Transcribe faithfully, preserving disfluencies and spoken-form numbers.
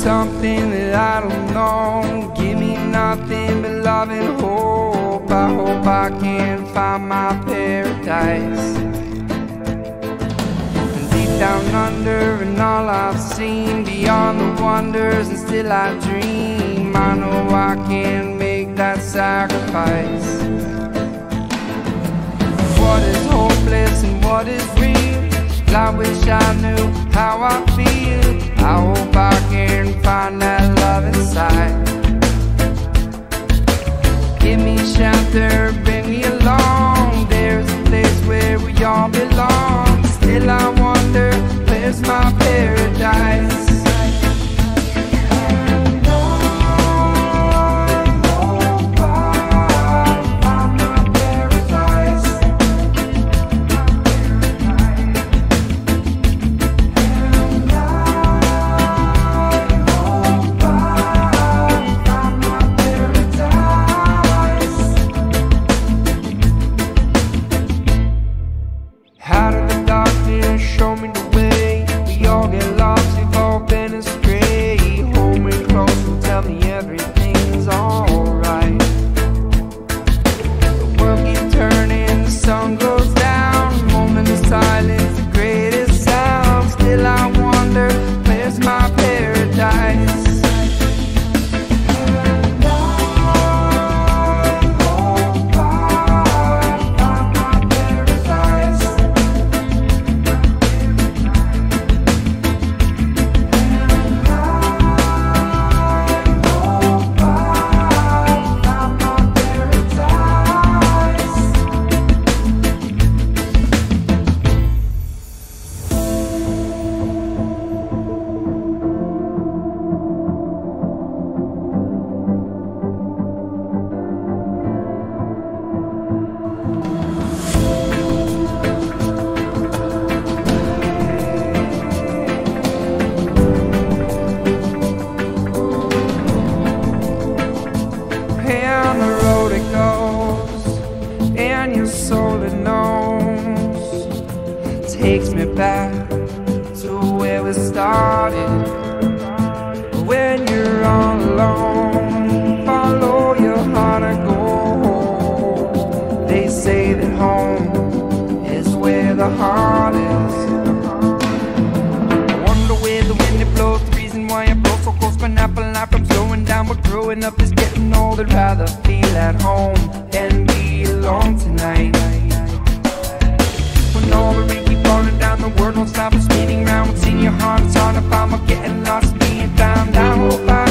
something that I don't know. Give me nothing but love and hope. I hope I can find my paradise. And deep down under, and all I've seen, beyond the wonders, and still I dream. I know I can make that sacrifice. What is hopeless and what is real? I wish I knew how I feel. I hope I can find that love inside. Give me shelter, bring me along. There's a place where we all belong. Still I wonder, where's my paradise? Out of the darkness, show me the way. We all get lost, we've all been astray. Hold me close and tell me everything's alright. The world keeps turning, the sun goes down. Moment of silence, the greatest sound. Still I wonder, where's my paradise? And the road it goes, and your soul it knows, takes me back to where we started. When you're all alone, follow your heart and go. They say that home is where the heart is. I wonder where the wind it blows, the reason why I blow so close. Pineapple life, I'm slowing down, but growing up is getting old. I'd rather feel at home than be alone tonight. When all the rain keep falling down, the world won't stop us spinning round. What's in your heart, it's hard to find, but getting lost, being found. I hope I